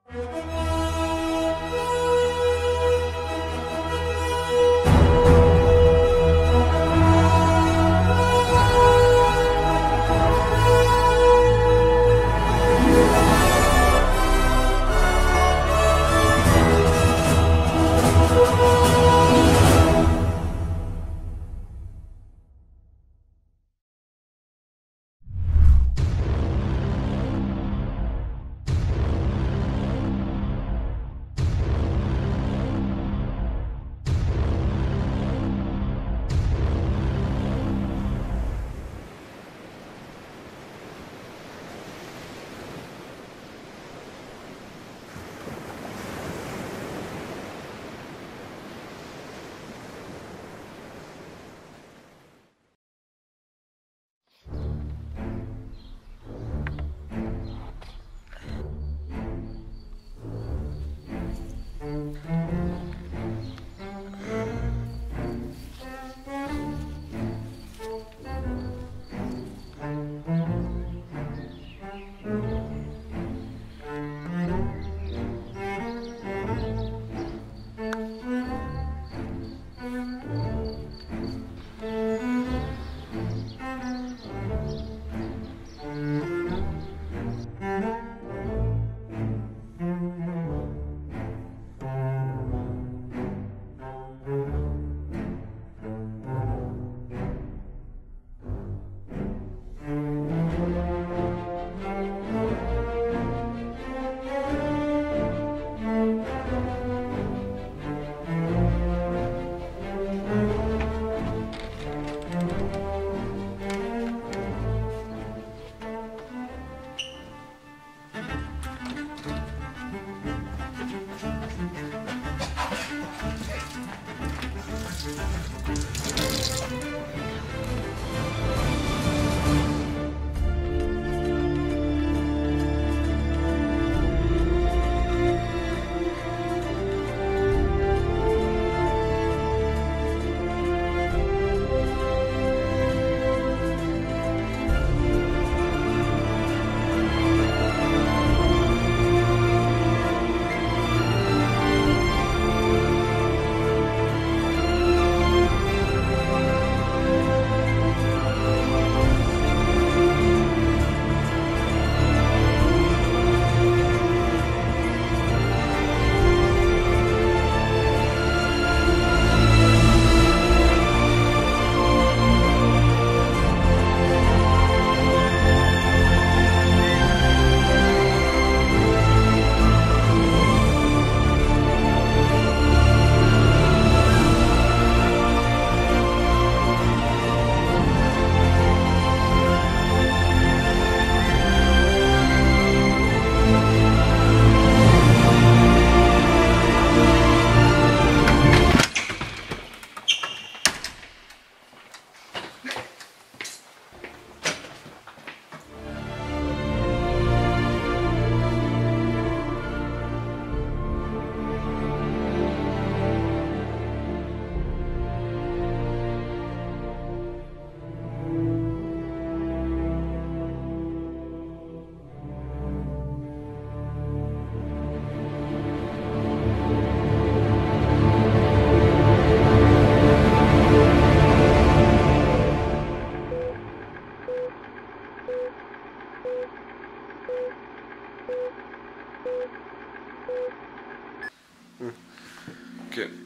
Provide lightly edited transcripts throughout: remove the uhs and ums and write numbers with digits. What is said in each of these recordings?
Okay.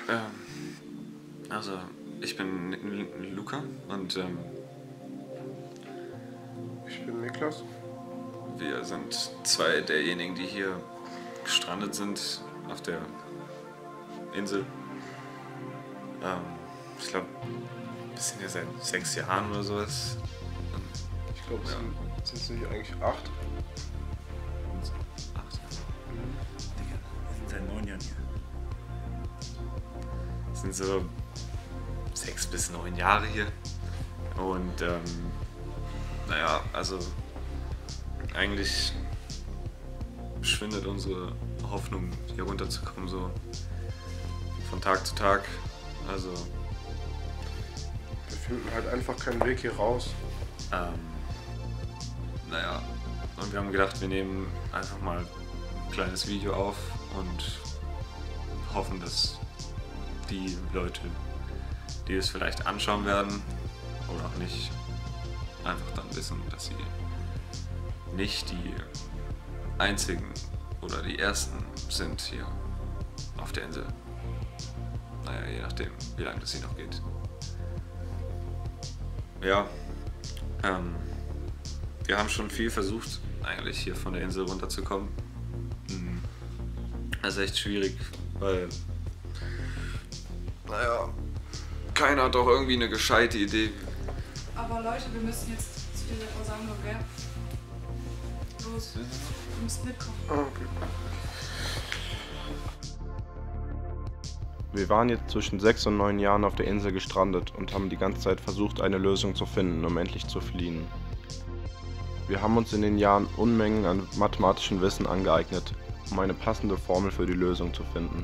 Also, ich bin Luca und ich bin Niklas. wir sind zwei derjenigen, die hier gestrandet sind auf der Insel. Ich glaube, wir sind hier seit 6 Jahren oder sowas. Ich glaube, sind es nicht eigentlich 8? 8? Digga, wir sind seit 9 Jahren hier. Das sind so 6 bis 9 Jahre hier. Und naja, also eigentlich schwindet unsere Hoffnung, hier runterzukommen, so von Tag zu Tag. Also Wir finden halt einfach keinen Weg hier raus. naja, und wir haben gedacht, wir nehmen einfach mal kleines Video auf und hoffen, dass die Leute, die es vielleicht anschauen werden oder auch nicht, einfach dann wissen, dass sie nicht die einzigen oder die ersten sind hier auf der Insel. Naja, je nachdem, wie lange das hier noch geht. Ja, wir haben schon viel versucht, eigentlich hier von der Insel runterzukommen. Das ist echt schwierig, weil, naja, keiner hat doch irgendwie eine gescheite Idee. Aber Leute, wir müssen jetzt zu dieser Versammlung, gell? Los, wir müssen mitkommen. Okay. Wir waren jetzt zwischen 6 und 9 Jahren auf der Insel gestrandet und haben die ganze Zeit versucht, eine Lösung zu finden, um endlich zu fliehen. Wir haben uns in den Jahren Unmengen an mathematischem Wissen angeeignet, um eine passende Formel für die Lösung zu finden.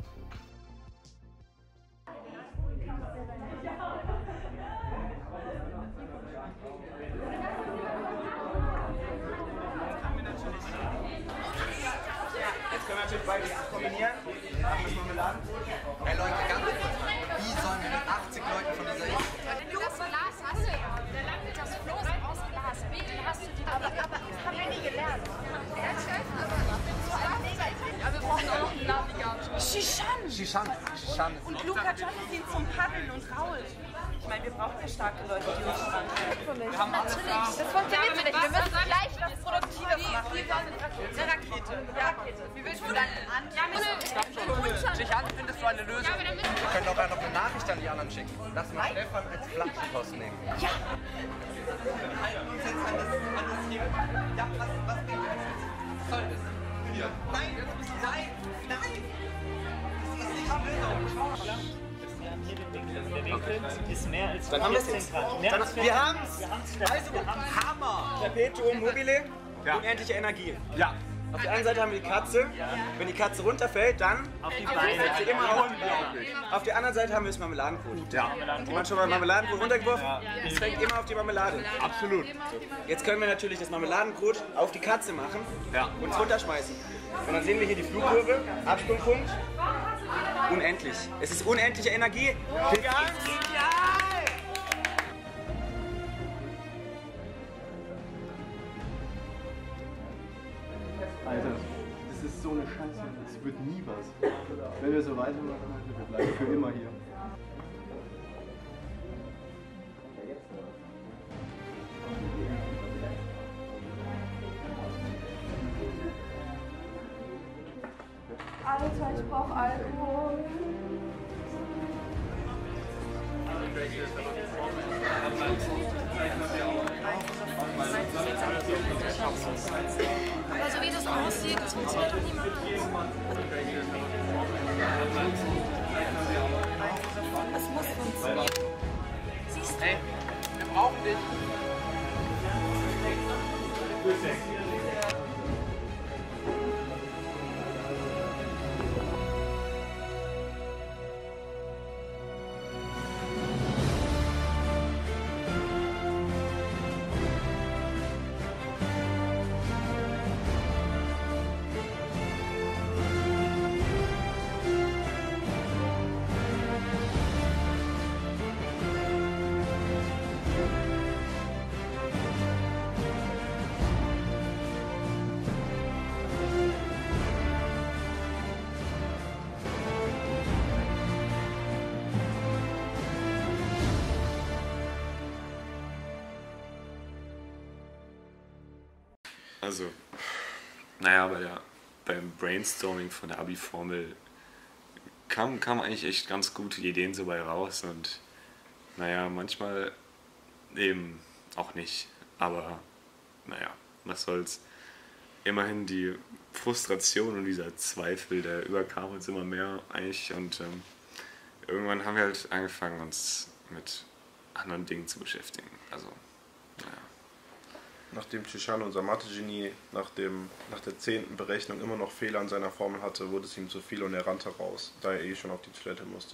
Jetzt können wir natürlich beide kombinieren. Hey Leute, ganz kurz mal. Wie sollen wir mit 80 Leuten von dieser Insel? Wenn du das Glas hast, das Floß aus Glas, bitte hast du die. Aber das haben wir nie gelernt. Ja, Chef, ja, wir brauchen auch noch einen Navigator. Shishan! Shishan. Und Luca Jonathan zum Paddeln und Raul. Ich meine, wir brauchen ja starke Leute, die uns Natürlich. Das funktioniert so nicht. Wir müssen gleich was Produktives machen. Eine Rakete. Ja, Rakete. Wie willst du dann an? Shishan, findest du eine Lösung? Wir können doch einfach eine Nachricht an die anderen schicken. Lass mal Stefan als Flaschenpost nehmen. Ja! Wir halten uns jetzt an das hier. Ja, was bringt das jetzt? Was soll das? Ja. Nein, das muss nein! Das ist nicht die Lösung. Der Winkel ist mehr als Dann haben wir es 14 jetzt. Grad. Mehr als 14 Wir haben es. Grad. Also, Hammer. Perpetuum mobile, unendliche Energie. Ja. Auf der einen Seite haben wir die Katze. Wenn die Katze runterfällt, dann Auf die Beine. fällt sie immer auf die Beine. Auf der anderen Seite haben wir das Marmeladenbrot. Ja. Hat jemand schon mal Marmeladenbrot runtergeworfen? Es fällt immer auf die Marmelade. Absolut. Jetzt können wir natürlich das Marmeladenbrot auf die Katze machen und es runterschmeißen. Und dann sehen wir hier die Flugkurve, Absprungpunkt. Unendlich. Es ist unendliche Energie. Ganz genial! Alter, das ist so eine Scheiße. Es wird nie was. Wenn wir so weitermachen, Alter, wir bleiben für immer hier. Alter, ich brauch Alkohol. Aber so wie das aussieht, das funktioniert doch niemand. Es muss funktionieren. Siehst du? Hey, wir brauchen dich. Also, naja, beim Brainstorming von der Abi-Formel kam eigentlich echt ganz gute Ideen so bei raus und naja, manchmal eben auch nicht, aber naja, was soll's. Immerhin die Frustration und dieser Zweifel, der überkam uns immer mehr eigentlich und irgendwann haben wir halt angefangen, uns mit anderen Dingen zu beschäftigen. Also, naja. Nachdem Shishan, unser Mathe-Genie, nach der 10. Berechnung immer noch Fehler an seiner Formel hatte, wurde es ihm zu viel und er rannte raus, da er schon auf die Toilette musste.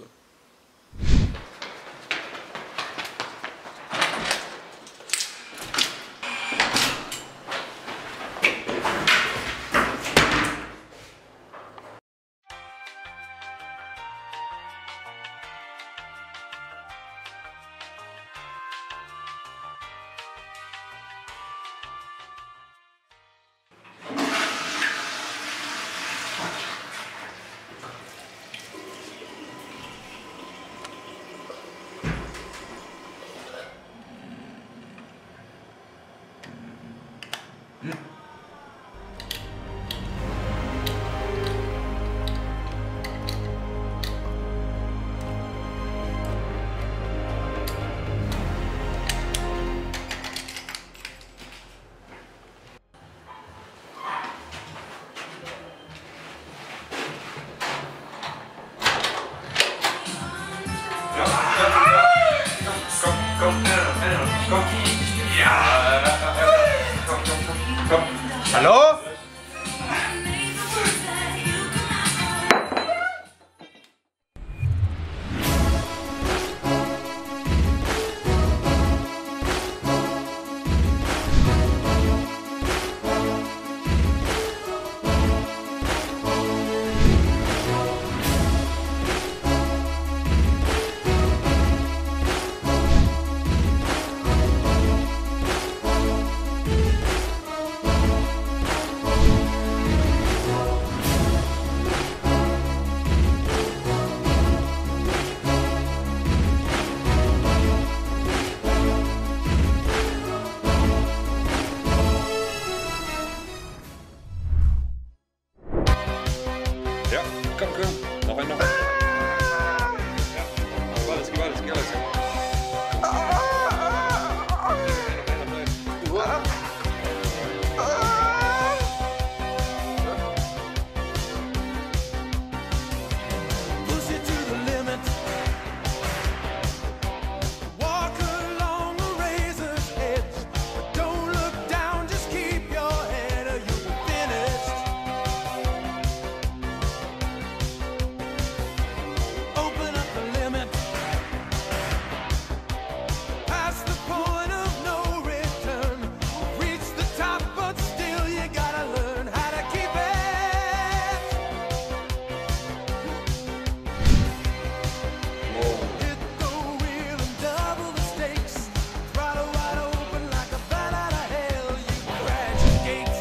Komm. Ja. Komm. Hallo? Ja, komm. Noch ein. Ja. Gib alles. Push it to the limit. Walk along a razor's edge. But don't look down, just keep your head or you'll be finished. Open up the limit. Past the point of no return. Reach the top, but still you gotta learn how to keep it. Hit the wheel and double the stakes. Throttle wide open like a bat out of hell. You crash the gates.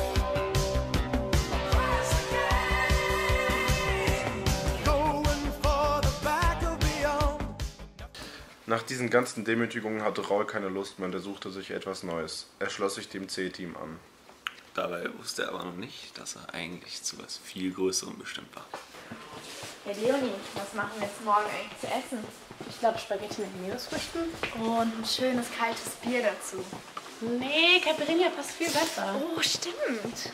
Going for the back of beyond. Nach diesen ganzen Demütigungen hatte Raul keine Lust mehr und er suchte sich etwas Neues. Er schloss sich dem C-Team an. Dabei wusste er aber noch nicht, dass er eigentlich zu was viel Größerem bestimmt war. Hey Leonie, was machen wir jetzt morgen eigentlich zu essen? Ich glaube Spaghetti mit Meeresfrüchten. Und ein schönes kaltes Bier dazu. Nee, Caipirinha passt viel besser. Oh, stimmt.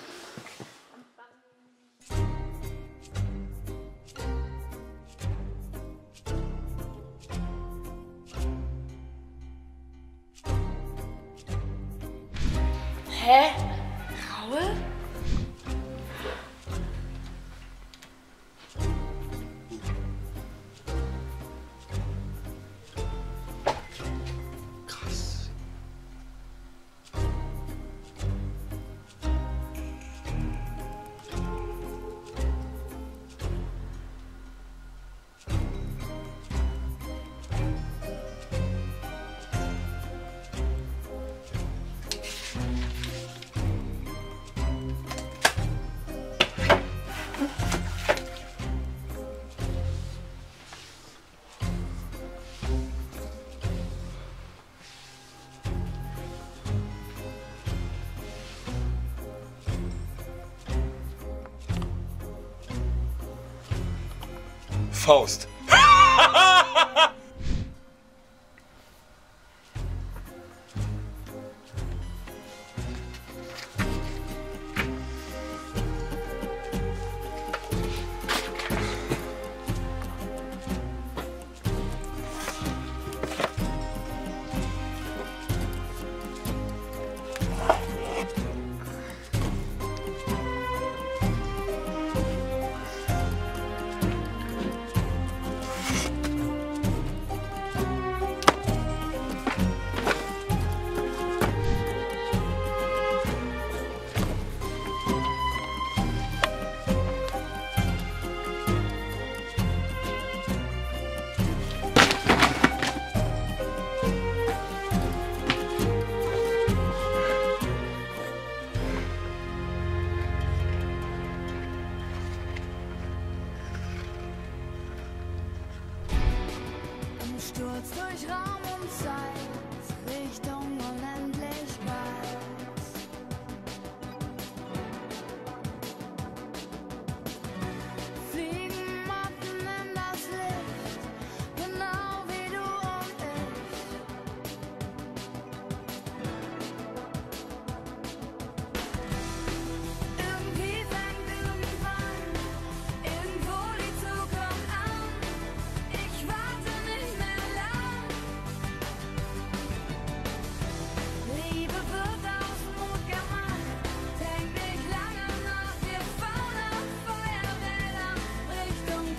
Hä? Raul? Krass. Faust. Sturz durch Raum und Zeit, Richtung Unendlichkeit. Fliegen Motten in das Licht, genau wie du und ich. Irgendwie fängt irgendwann irgendwo die Zukunft an. Ich warte nicht mehr lang.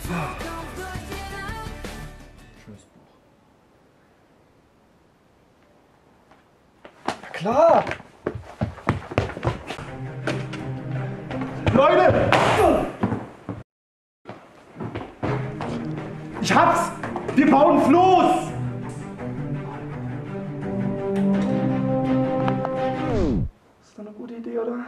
Schönes Buch. Klar! Leute! Ich hab's! Wir bauen Floß! Ist doch eine gute Idee, oder?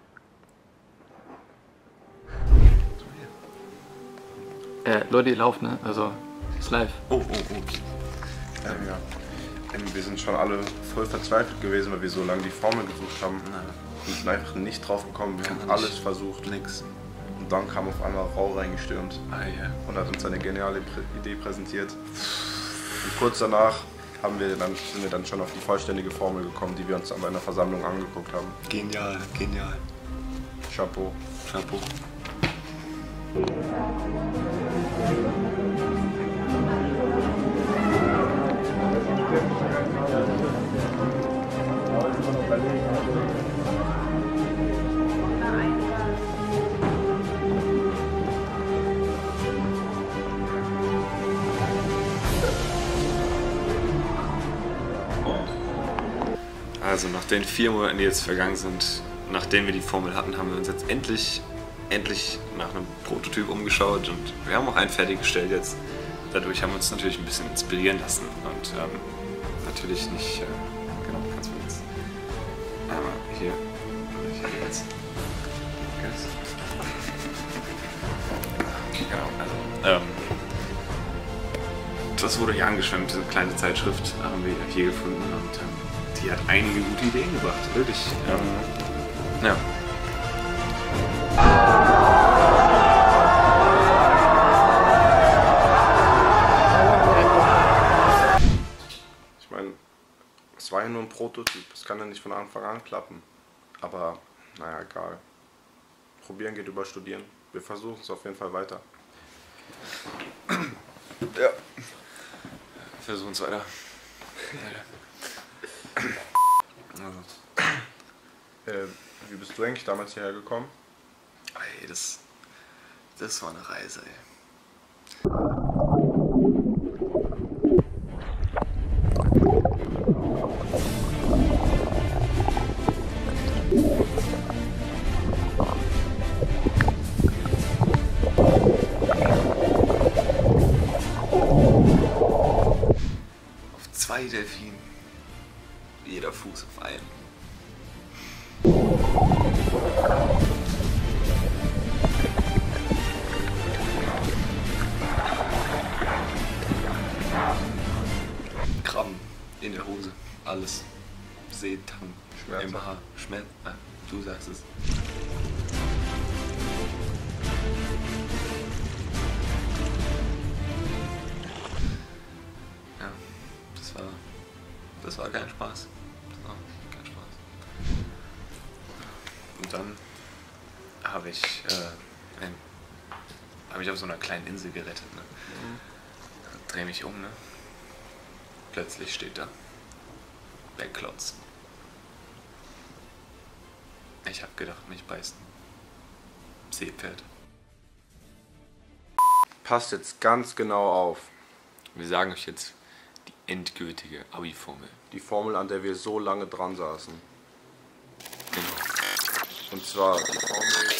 Leute, ihr lauft, ne? Also, ist live. Oh. Wir sind schon alle voll verzweifelt gewesen, weil wir so lange die Formel gesucht haben. Wir sind einfach nicht drauf gekommen. Wir haben alles versucht. Nix. Und dann kam auf einmal Rau reingestürmt und hat uns eine geniale Idee präsentiert. Und kurz danach sind wir dann schon auf die vollständige Formel gekommen, die wir uns an einer Versammlung angeguckt haben. Genial, genial. Chapeau. Chapeau. Also nach den 4 Monaten, die jetzt vergangen sind, nachdem wir die Formel hatten, haben wir uns jetzt endlich nach einem Prototyp umgeschaut und wir haben auch einen fertiggestellt jetzt. Dadurch haben wir uns natürlich ein bisschen inspirieren lassen und natürlich nicht, genau, kannst du jetzt hier jetzt. Genau, also das wurde hier angeschwemmt, diese kleine Zeitschrift haben wir hier gefunden und die hat einige gute Ideen gebracht, wirklich. Ja. Ich meine, es war ja nur ein Prototyp, es kann ja nicht von Anfang an klappen. Aber naja, egal. Probieren geht über Studieren. Wir versuchen es auf jeden Fall weiter. Ja. Versuchen es weiter. Wie bist du eigentlich damals hierher gekommen? Ey, das war eine Reise, ey. Auf 2 Delfinen. Jeder Fuß auf einen. Krabben in der Hose, alles. Seetang, im Haar, Schmerz. Du sagst es. Ja, das war kein Spaß. Kein Spaß. Und dann habe ich auf so einer kleinen Insel gerettet. Ne? Dreh mich um, ne? Plötzlich steht da der Klotz. Ich hab gedacht, mich beißt ein Seepferd. Passt jetzt ganz genau auf. Wir sagen euch jetzt die endgültige Abi-Formel. Die Formel, an der wir so lange dran saßen. Genau. Und zwar die Formel...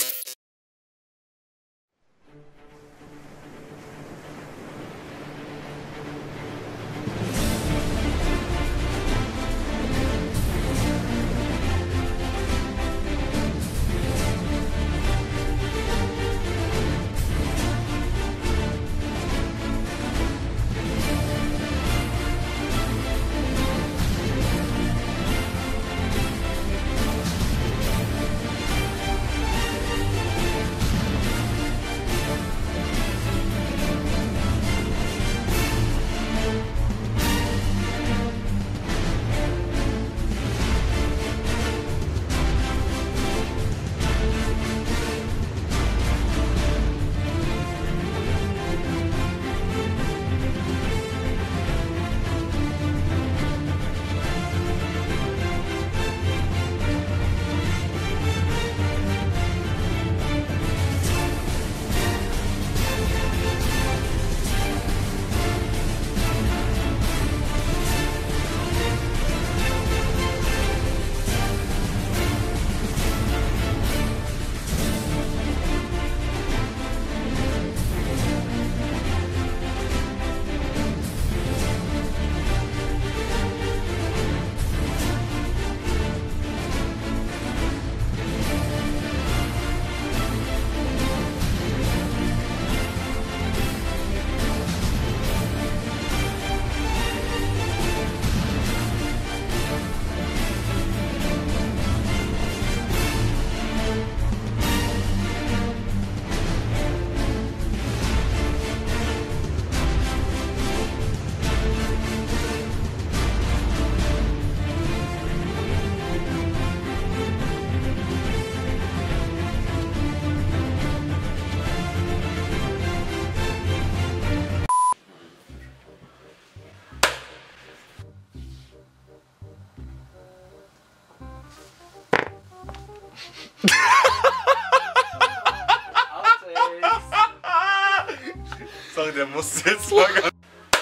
der musste jetzt mal ganz...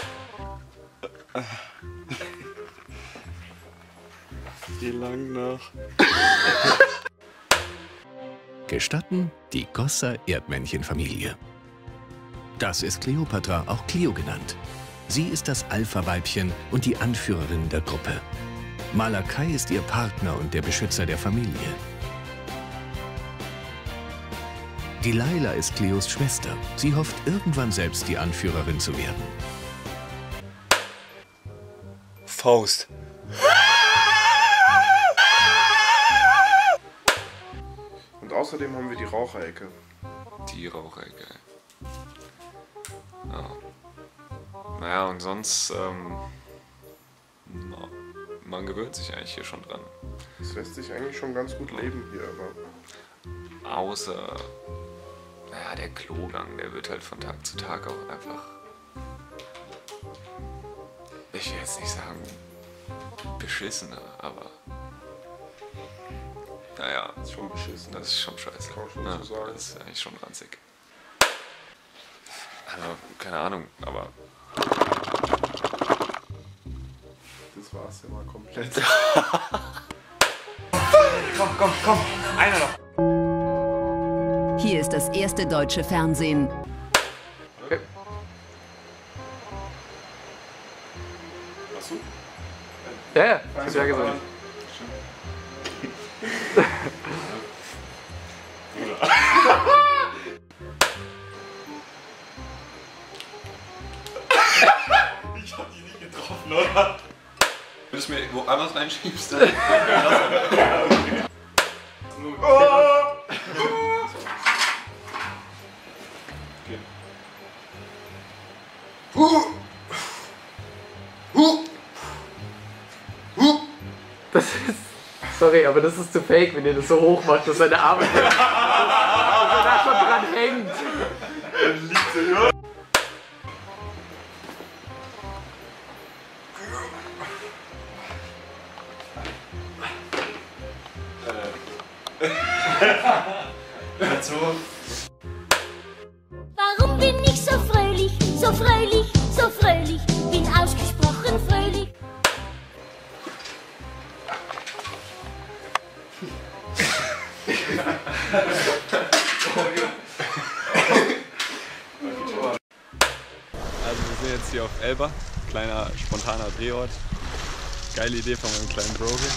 Wie lang noch? Gestatten die Gossa-Erdmännchenfamilie. Das ist Kleopatra, auch Cleo genannt. Sie ist das Alpha-Weibchen und die Anführerin der Gruppe. Malakai ist ihr Partner und der Beschützer der Familie. Delilah ist Cleos Schwester. Sie hofft, irgendwann selbst die Anführerin zu werden. Faust. Und außerdem haben wir die Raucherecke. Die Raucherecke. Ja. Naja, und sonst, man gewöhnt sich eigentlich hier schon dran. Es lässt sich eigentlich schon ganz gut leben hier, aber... Außer, naja, der Klogang, der wird halt von Tag zu Tag auch einfach... Ich will jetzt nicht sagen beschissener, aber... Naja, ist schon beschissen. Das ist schon scheiße. Kann man schon ja, so sagen. das ist eigentlich schon ranzig. Also, keine Ahnung, aber... Das war's ja mal komplett. Komm, einer noch. Hier ist das erste deutsche Fernsehen. Okay. Hast du? Ja, hast du ja gesagt. Ich hab die nicht getroffen, oder? Wenn du es mir woanders reinschiebst, dann... Das ist... Sorry, aber das ist zu fake, wenn ihr das so hoch macht, dass seine Arme... dass er da schon dran hängt. Warum bin ich so fröhlich, so fröhlich, so fröhlich? Bin ausgesprochen fröhlich. Also wir sind jetzt hier auf Elba, kleiner spontaner Drehort. Geile Idee von meinem kleinen Bro hier.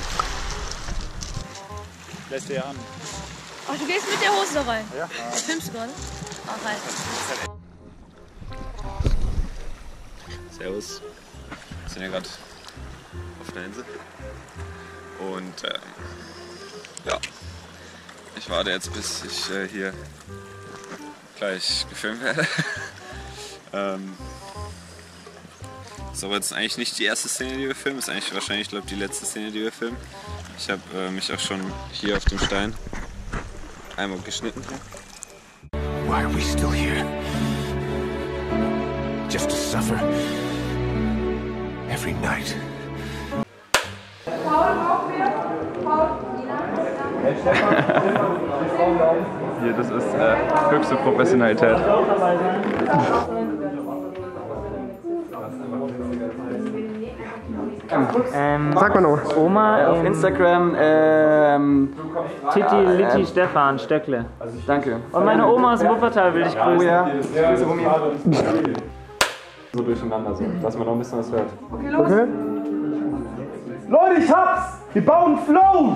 Lässt dir an. Oh, du gehst mit der Hose da rein? Ja. Filmst du gerade? Ach, rein. Servus. Wir sind ja gerade auf der Insel. Und ja, ich warte jetzt, bis ich hier gleich gefilmt werde. Ist aber jetzt eigentlich nicht die erste Szene, die wir filmen. Ist eigentlich wahrscheinlich, glaube ich, die letzte Szene, die wir filmen. Ich habe mich auch schon hier auf dem Stein einmal geschnitten. Why are we still here? Just to suffer every night. Hier, das ist höchste Professionalität. Sag mal noch. Oma auf Instagram, Titi Litti Stefan Stöckle. Danke. Und meine Oma aus Wuppertal will dich grüßen. Oh ja, Grüße, Omi. So durcheinander, so, dass man noch ein bisschen was hört. Okay, los. Okay. Leute, ich hab's! Wir bauen Flows!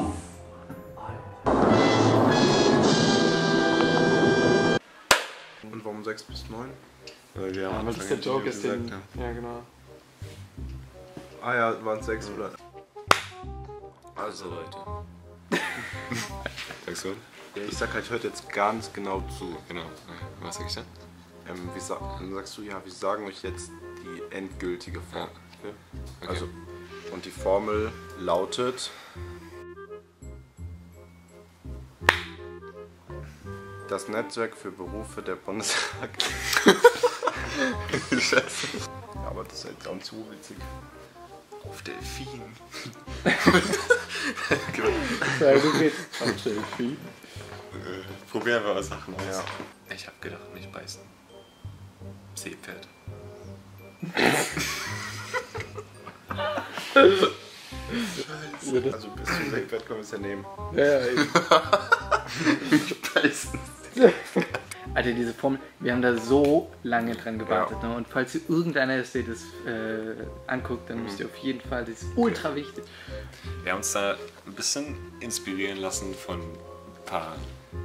Und warum 6 bis 9? Weil wir Ja, weil das der Joke ist, den... Ja, genau. Ah ja, waren 6 oder... Also Leute. Sagst du? Ich sag halt, hört jetzt ganz genau zu. Genau. Was sag ich dann? Dann sagst du, ja, wir sagen euch jetzt die endgültige Formel. Ja. Okay. Also, und die Formel lautet... Das Netzwerk für Berufe der Bundeswehr. Scheiße. Ja, aber das ist halt dann zu witzig. Auf Delfin. Ja, du gehst auf Delfin. Probieren wir was Sachen aus. Ja. Ich hab gedacht, nicht beißen. Seepferd. Also bis zum Seepferd können wir es ja nehmen. Ja, eben. Beißen. Alter, diese Formel, wir haben da so lange dran gewartet. Ne? Und falls ihr irgendeiner ist, der das anguckt, dann müsst ihr auf jeden Fall, das ist ultra wichtig. Wir haben uns da ein bisschen inspirieren lassen von ein paar.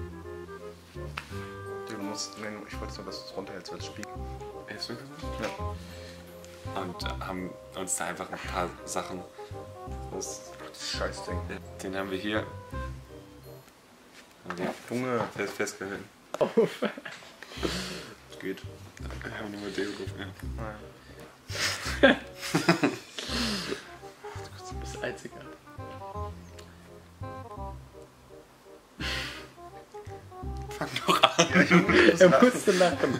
Du musst, nein, ich wollte nur, dass du es runterhältst, weil es spielt. Hilfst du mir? Ja. Und haben uns da einfach ein paar Sachen. Das Scheißding. Den haben wir hier. Junge. Festgehalten. Es geht. Wir haben nur mit Deo drauf, Du bist einzigartig. Fang doch an. Ja, Junge, er musste lachen.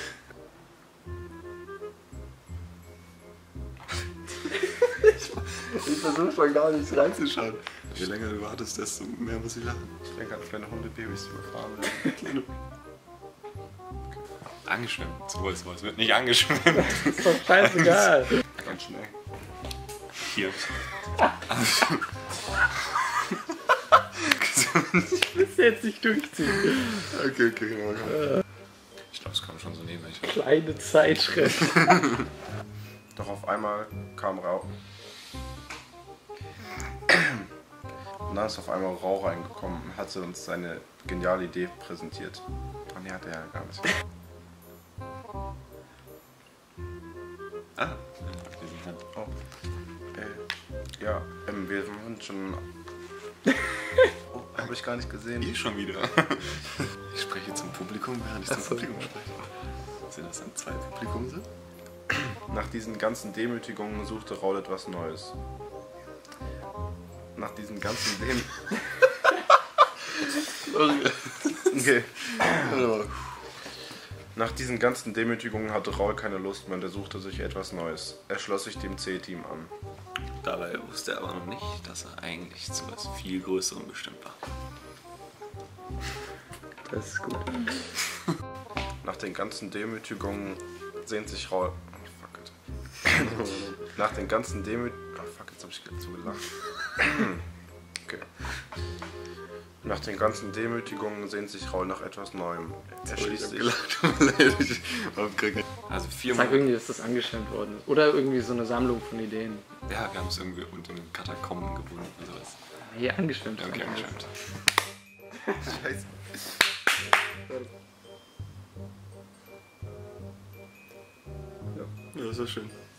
Ich versuche schon gar nicht reinzuschauen. Je länger du wartest, desto mehr muss ich lachen. Ich denke an kleine Hundebabys, die überfahren werden. Angeschwemmt. Sowas wird nicht angeschwemmt. Das ist doch scheißegal. Ganz schnell. Hier. Ich will es jetzt nicht durchziehen. Okay, genau. Ich glaube, es kam schon so neben mich. Kleine Zeitschrift. Doch auf einmal kam Rauch. Und dann ist auf einmal Rauch reingekommen und hat sie uns seine geniale Idee präsentiert. Ah, nee, hat er ja gar nicht. Ah, oh. Ja, wir sind schon. Oh, habe ich gar nicht gesehen. Ich schon wieder. Ich spreche zum Publikum, während ich zum Publikum spreche. Sind das dann 2 Publikum sind? Nach diesen ganzen Demütigungen suchte Raul etwas Neues. Nach diesen ganzen Okay. Nach diesen ganzen Demütigungen hatte Raul keine Lust mehr und er suchte sich etwas Neues. Er schloss sich dem C-Team an. Dabei wusste er aber noch nicht, dass er eigentlich zu etwas viel Größerem bestimmt war. Das ist gut. Nach den ganzen Demütigungen sehnt sich Raul... Oh, fuck it. Nach den ganzen Demütigungen... Oh, fuck, jetzt hab ich dazu gelacht. Okay. Nach den ganzen Demütigungen sehnt sich Raul nach etwas Neuem. Er schließt sich... Also 4 Sag irgendwie, dass das angeschwemmt worden ist. Oder irgendwie so eine Sammlung von Ideen. Ja, wir haben es irgendwie unter den Katakomben gebunden und sowas. Hier angeschwemmt. Ja, okay, angeschwemmt. Scheiße. Ja, das ist schön.